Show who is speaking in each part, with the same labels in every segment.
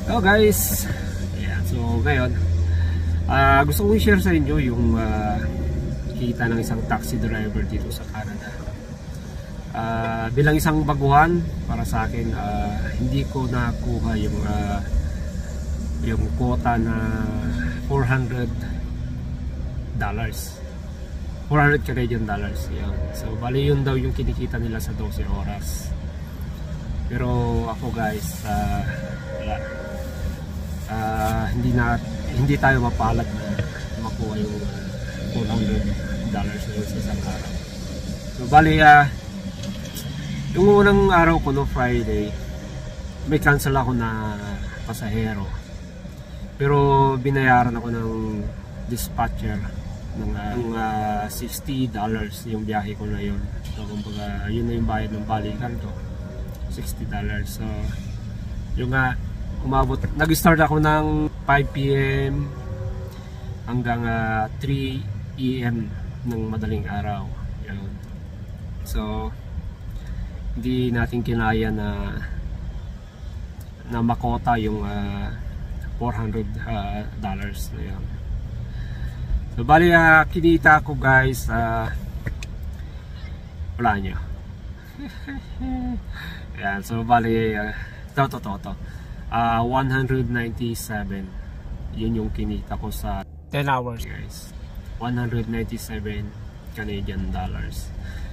Speaker 1: Hello guys. Yeah, so ngayon gusto kong i-share sa inyo yung kita ng isang taxi driver dito sa Canada. Bilang isang baguhan para sa akin, hindi ko nakuha yung quota na $400 Canadian dollars. Yun. So bali yun daw yung kinikita nila sa 12 oras. Pero ako guys, wala. Hindi tayo mapalad na makuha yung $400 sa isang araw. So bali yung unang araw ko no Friday, may cancel ako na pasahero. Pero binayaran ako ng dispatcher ng $60 yung biyahe ko na yun. So kumbaga yun na yung bayad ng balikan ko, $60. So yung umabot, nag-start ako ng 5 PM hanggang 3 AM ng madaling araw. Yun. So hindi natin kinaya na makota yung $400 na yun. So bali kinita ko guys, wala nyo. Yan, so bali to 197 yun yung kinita ko sa 10 hours guys. 197 Canadian dollars.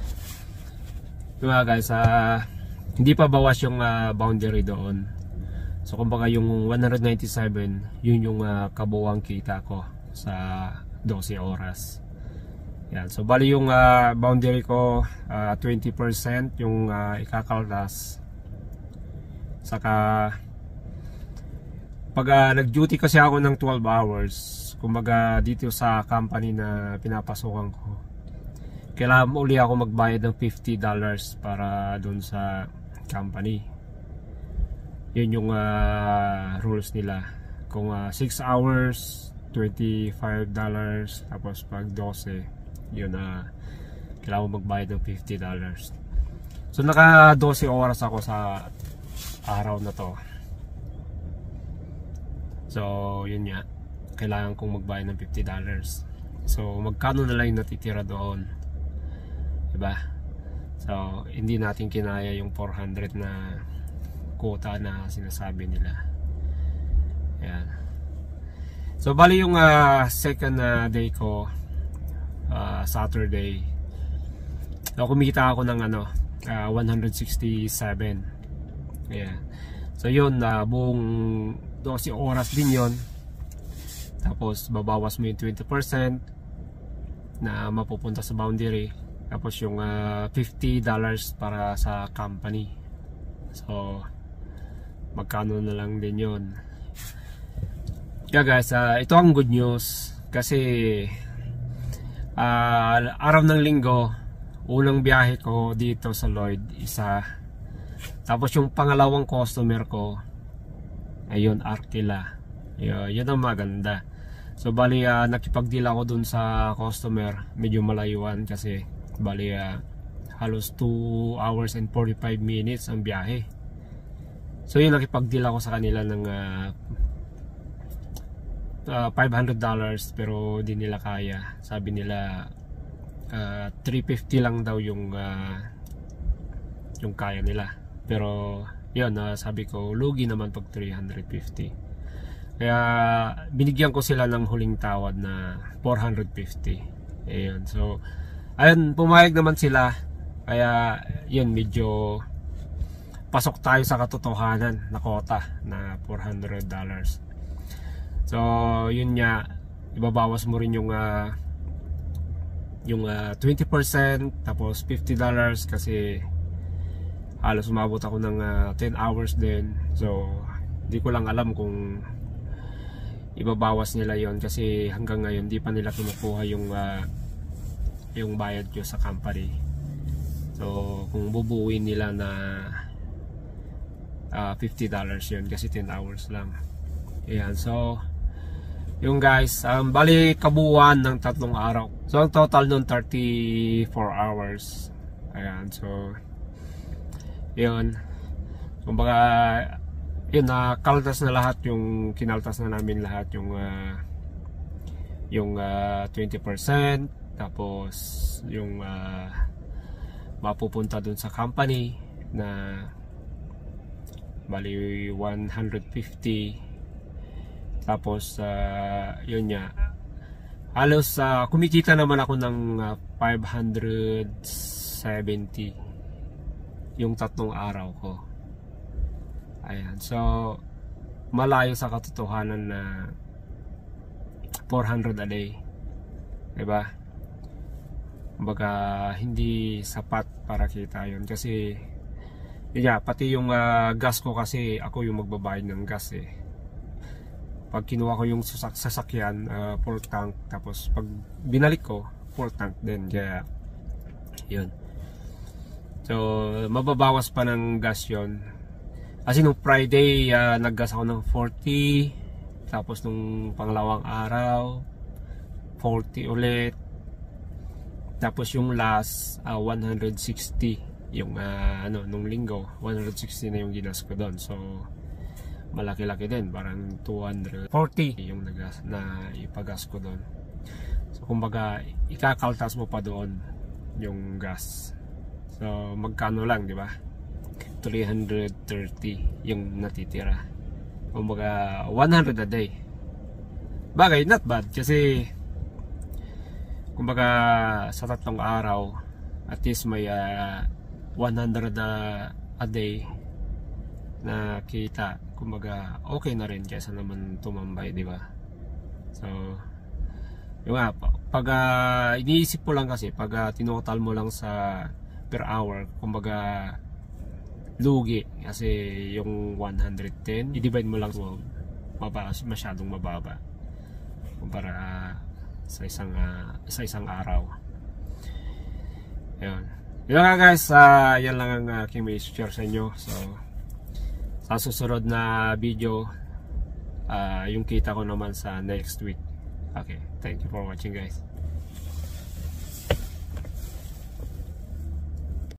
Speaker 1: Diba guys, hindi pa bawas yung boundary doon. So kumbaga yung 197 yun yung kabuuang kita ko sa 12 oras. Yan, so bali yung boundary ko 20% yung ikakaltas. Saka pag nag-duty kasi ako ng 12 hours, kumbaga dito sa company na pinapasukan ko, kailangan uli ako magbayad ng $50 para dun sa company. Yun yung rules nila. Kung 6 hours, $25, tapos pag 12, yun kailangan magbayad ng $50. So naka 12 oras ako sa araw na to. So yun nga, kailangan kong magbayad ng $50. So magkano na lang yung natitira doon, diba? So hindi natin kinaya yung 400 na quota na sinasabi nila. Yan. So bali yung second day ko, Saturday, so kumita ako ng 167. Yeah. So yun, buong 12 oras din yon. Tapos babawas mo yung 20% na mapupunta sa boundary. Tapos yung $50 para sa company. So magkano na lang din yon. Yeah guys, ito ang good news. Kasi araw ng linggo, unang biyahe ko dito sa Lloyd, isa. Tapos yung pangalawang customer ko, ayun, Arkila. Yun ang maganda. So bali nakipag-deal ako dun sa customer, medyo malayuan kasi bali halos 2 hours and 45 minutes ang biyahe. So yun, nakipag-deal ako sa kanila ng $500, pero di nila kaya. Sabi nila $350 lang daw yung kaya nila. Pero yun, sabi ko lugi naman pag $350. Kaya binigyan ko sila ng huling tawad na $450. Ayun, so ayun, pumayag naman sila. Kaya yun, medyo pasok tayo sa katotohanan na quota na $400. So yun nga, ibabawas mo rin yung 20%, tapos $50 kasi halos umabot ako ng 10 hours din. So hindi ko lang alam kung ibabawas nila yon kasi hanggang ngayon di pa nila kinukuha yung bayad ko sa company. So kung bubuuin nila na $50 yun kasi 10 hours lang. Ayan, so yung guys, bali kabuuan ng 3 araw. So ang total nun 34 hours. Ayan, so yun, kumbaga yun, nakaltas na lahat yung kinaltas na namin lahat yung 20%, tapos yung mapupunta dun sa company na bali 150. Tapos yun nga, halos kumikita naman ako ng 570 yung 3 araw ko. Ayan, so malayo sa katotohanan na 400 a day, diba? Kumbaga hindi sapat para kita yun, kasi yun, pati yung gas ko, kasi ako yung magbabayad ng gas eh. Pag kinuha ko yung sasakyan, full tank, tapos pag binalik ko, full tank din, kaya yun. So mababawas pa ng gas yun. Kasi nung Friday, naggas ako ng 40. Tapos nung pangalawang araw, 40 ulit. Tapos yung last, 160. Yung nung linggo, 160 na yung ginas ko doon. So malaki-laki din, parang 240 yung nagas na ipagas ko doon. So kumbaga, ikakaltas mo pa doon yung gas. So magkano lang, di ba? 330 yung natitira. Kumbaga 100 a day. Bagay, not bad, kasi kumbaga sa 3 araw at least may 100 a day na kita. Kumbaga okay na rin kaysa naman tumambay, di ba? So yung nga, pag iniisip mo lang, kasi pag tinotal mo lang sa per hour, kumbaga lugi, kasi yung 110 i-divide mo lang, so masyadong mababa kumpara sa isang araw. Ayun, yun nga guys, yan lang ang aking may share sa inyo. So sa susunod na video, yung kita ko naman sa next week. Okay, thank you for watching guys.